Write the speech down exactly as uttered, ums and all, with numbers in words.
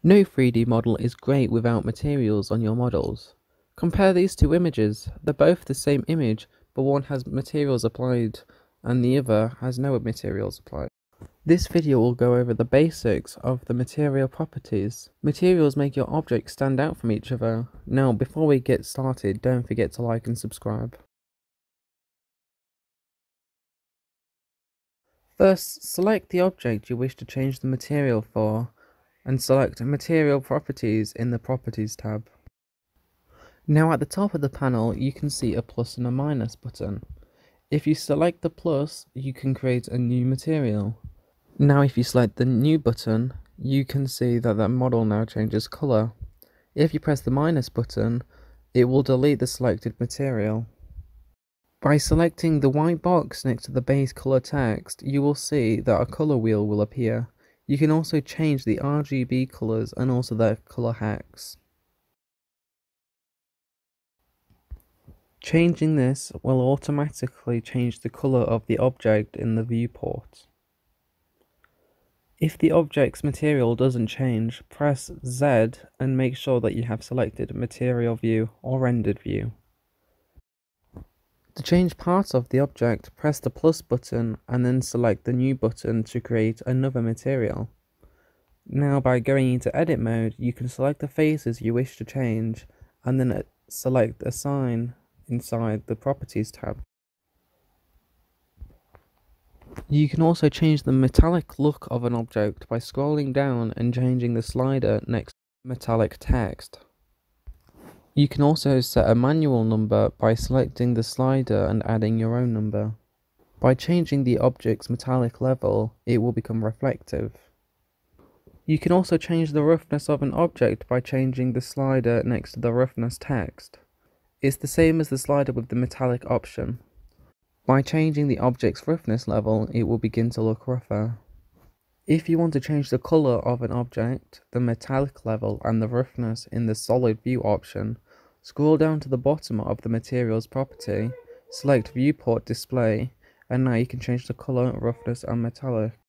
No three D model is great without materials on your models. Compare these two images. They're both the same image, but one has materials applied and the other has no materials applied. This video will go over the basics of the material properties. Materials make your objects stand out from each other. Now, before we get started, don't forget to like and subscribe. First, select the object you wish to change the material for, and select Material Properties in the Properties tab. Now at the top of the panel, you can see a plus and a minus button. If you select the plus, you can create a new material. Now if you select the new button, you can see that that model now changes colour. If you press the minus button, it will delete the selected material. By selecting the white box next to the base colour text, you will see that a colour wheel will appear. You can also change the R G B colours and also their colour hex. Changing this will automatically change the colour of the object in the viewport. If the object's material doesn't change, press Z and make sure that you have selected Material View or Rendered View. To change parts of the object, press the plus button and then select the new button to create another material. Now by going into edit mode, you can select the faces you wish to change and then select Assign inside the Properties tab. You can also change the metallic look of an object by scrolling down and changing the slider next to metallic text. You can also set a manual number by selecting the slider and adding your own number. By changing the object's metallic level, it will become reflective. You can also change the roughness of an object by changing the slider next to the roughness text. It's the same as the slider with the metallic option. By changing the object's roughness level, it will begin to look rougher. If you want to change the color of an object, the metallic level and the roughness in the solid view option, scroll down to the bottom of the materials property, select viewport display, and now you can change the color, roughness and metallic.